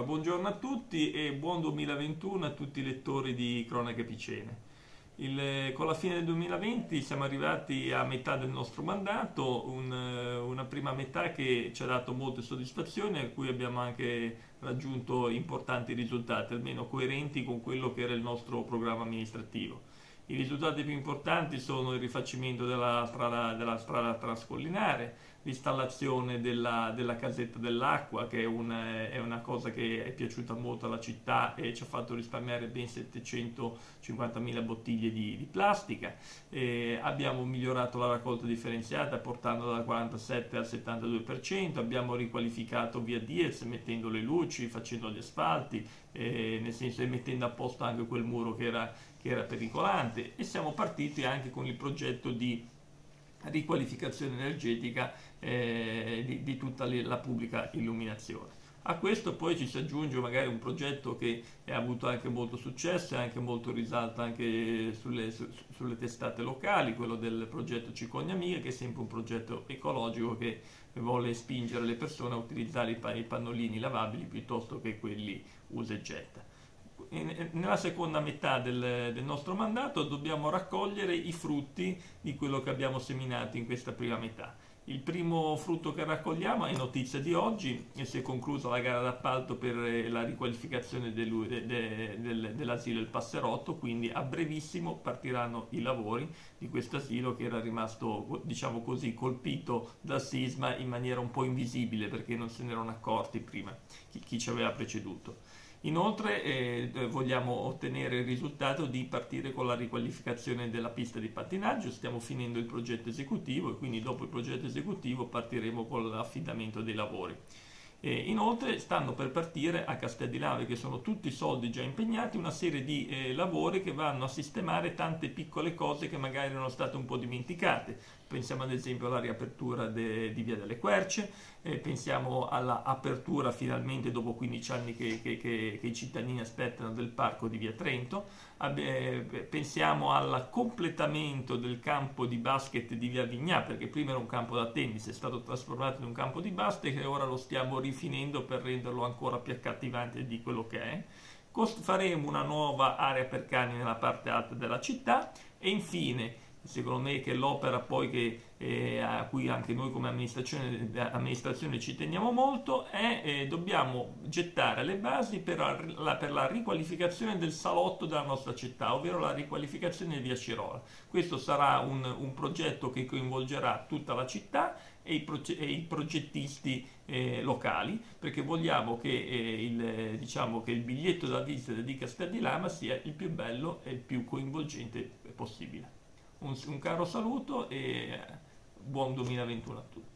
buongiorno a tutti e buon 2021 a tutti i lettori di Cronache Picene. Con la fine del 2020 siamo arrivati a metà del nostro mandato, una prima metà che ci ha dato molte soddisfazioni, a cui abbiamo anche raggiunto importanti risultati, almeno coerenti con quello che era il nostro programma amministrativo. I risultati più importanti sono il rifacimento della strada transcollinare, l'installazione della casetta dell'acqua, che è una cosa che è piaciuta molto alla città e ci ha fatto risparmiare ben 750.000 bottiglie di plastica. Abbiamo migliorato la raccolta differenziata portandola dal 47 al 72%, abbiamo riqualificato via Diez mettendo le luci, facendo gli asfalti, nel senso e mettendo a posto anche quel muro che era pericolante, e siamo partiti anche con il progetto di riqualificazione energetica di tutta la pubblica illuminazione. A questo poi ci si aggiunge magari un progetto che ha avuto anche molto successo e anche molto risalto anche sulle testate locali, quello del progetto Cicogna Mia, che è sempre un progetto ecologico che vuole spingere le persone a utilizzare i pannolini lavabili piuttosto che quelli usa e getta. Nella seconda metà del nostro mandato dobbiamo raccogliere i frutti di quello che abbiamo seminato in questa prima metà. Il primo frutto che raccogliamo è notizia di oggi, e si è conclusa la gara d'appalto per la riqualificazione dell'asilo Il Passerotto, quindi a brevissimo partiranno i lavori di questo asilo che era rimasto, diciamo così, colpito dal sisma in maniera un po' invisibile perché non se ne erano accorti prima chi ci aveva preceduto. Inoltre vogliamo ottenere il risultato di partire con la riqualificazione della pista di pattinaggio, stiamo finendo il progetto esecutivo e quindi dopo il progetto esecutivo partiremo con l'affidamento dei lavori. Inoltre stanno per partire a Castel di Lana, che sono tutti soldi già impegnati, una serie di lavori che vanno a sistemare tante piccole cose che magari erano state un po' dimenticate. Pensiamo ad esempio alla riapertura di Via delle Querce, pensiamo all'apertura finalmente dopo 15 anni che i cittadini aspettano del parco di Via Trento, pensiamo al completamento del campo di basket di Via Vignà, perché prima era un campo da tennis, è stato trasformato in un campo di basket e ora lo stiamo rifinendo per renderlo ancora più accattivante di quello che è. Faremo una nuova area per cani nella parte alta della città e infine, secondo me, che l'opera poi a cui anche noi come amministrazione ci teniamo molto è dobbiamo gettare le basi per la riqualificazione del salotto della nostra città, ovvero la riqualificazione di Via Cirola. Questo sarà un progetto che coinvolgerà tutta la città e i progettisti locali, perché vogliamo che diciamo che il biglietto da visita di Castel di Lama sia il più bello e il più coinvolgente possibile. Un caro saluto e buon 2021 a tutti.